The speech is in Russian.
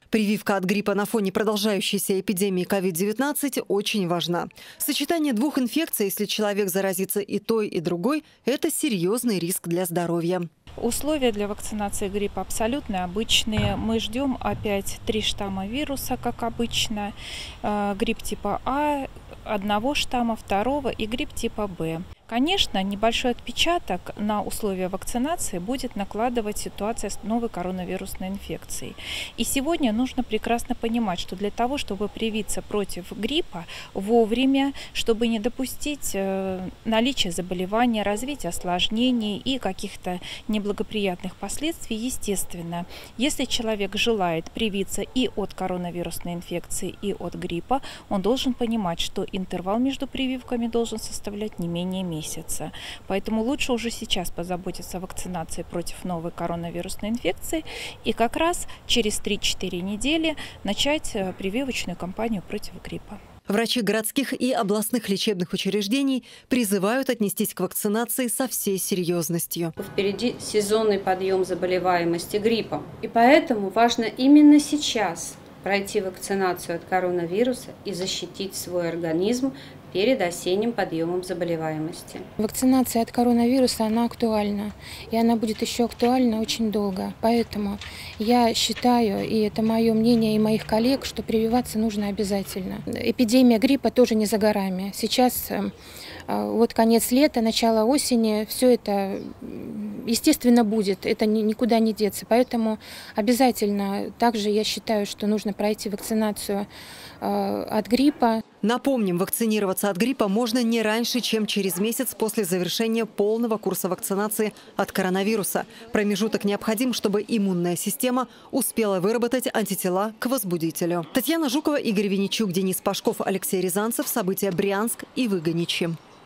Прививка от гриппа на фоне продолжающейся эпидемии COVID-19 очень важна. Сочетание двух инфекций, если человек заразится и той, и другой, это серьезный риск для здоровья. Условия для вакцинации гриппа абсолютно обычные. Мы ждем опять 3 штамма вируса, как обычно. Грипп типа А, одного штамма, второго и грипп типа Б. Конечно, небольшой отпечаток на условия вакцинации будет накладывать ситуация с новой коронавирусной инфекцией. И сегодня нужно прекрасно понимать, что для того, чтобы привиться против гриппа вовремя, чтобы не допустить наличия заболевания, развития осложнений и каких-то неблагоприятных последствий, естественно, если человек желает привиться и от коронавирусной инфекции, и от гриппа, он должен понимать, что интервал между прививками должен составлять не менее месяца. Поэтому лучше уже сейчас позаботиться о вакцинации против новой коронавирусной инфекции и как раз через 3-4 недели начать прививочную кампанию против гриппа. Врачи городских и областных лечебных учреждений призывают отнестись к вакцинации со всей серьезностью. Впереди сезонный подъем заболеваемости гриппом. И поэтому важно именно сейчас пройти вакцинацию от коронавируса и защитить свой организм перед осенним подъемом заболеваемости. Вакцинация от коронавируса, она актуальна. И она будет еще актуальна очень долго. Поэтому я считаю, и это мое мнение и моих коллег, что прививаться нужно обязательно. Эпидемия гриппа тоже не за горами. Сейчас вот конец лета, начало осени, все это, естественно, будет. Это никуда не деться. Поэтому обязательно также я считаю, что нужно пройти вакцинацию от гриппа. Напомним, вакцинироваться от гриппа можно не раньше, чем через месяц после завершения полного курса вакцинации от коронавируса. Промежуток необходим, чтобы иммунная система успела выработать антитела к возбудителю. Татьяна Жукова, Игорь Винничук, Денис Пашков, Алексей Рязанцев. События Брянск и Выгоничи.